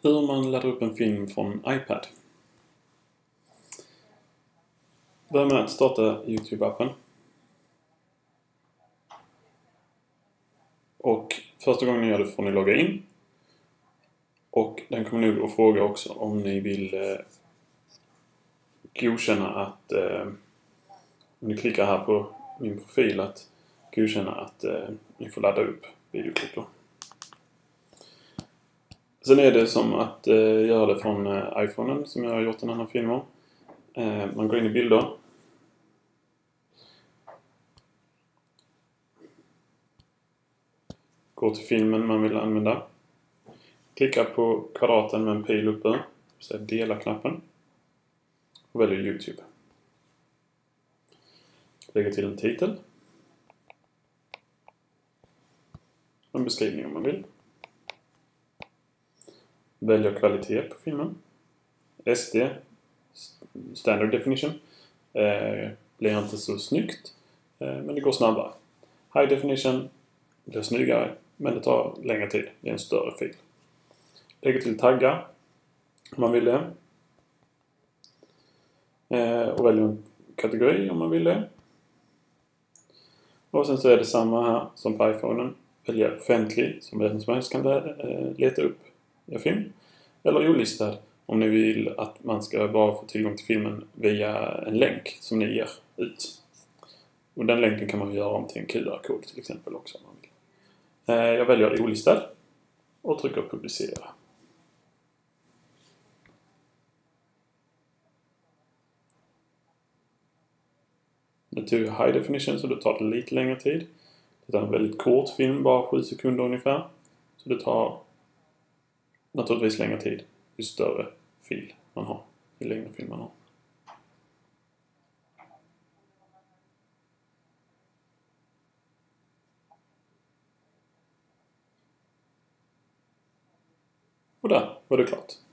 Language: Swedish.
Hur man laddar upp en film från iPad. Börja med att starta YouTube-appen. Och första gången ni gör det får ni logga in. Och den kommer nog att fråga också om ni vill godkänna att om ni klickar här på min profil att godkänna att ni får ladda upp videoklipp då. Sen är det som att göra det från iPhonen som jag har gjort en annan film om. Man går in i bilder. Går till filmen man vill använda. Klickar på kvadraten med en pil uppe. Så dela-knappen. Och väljer YouTube. Lägger till en titel. En beskrivning om man vill. Väljer kvalitet på filmen. SD. Standard Definition. Blir inte så snyggt. Men det går snabbare. High Definition. Blir snyggare. Men det tar längre tid. Det är en större fil. Lägger till taggar. Om man vill det. Och väljer en kategori om man vill det. Och sen så är det samma här som på iPhonen. Väljer offentlig som vem som helst kan leta upp en film. Eller olistad om ni vill att man ska bara få tillgång till filmen via en länk som ni ger ut. Och den länken kan man göra om till en QR-kod till exempel också om man vill. Jag väljer olistad och trycker publicera. Nu tog jag High Definition så det tar det lite längre tid. Det är en väldigt kort film, bara 7 sekunder ungefär. Så det tar naturligtvis längre tid ju större fil man har, ju längre film man har. Och där var det klart.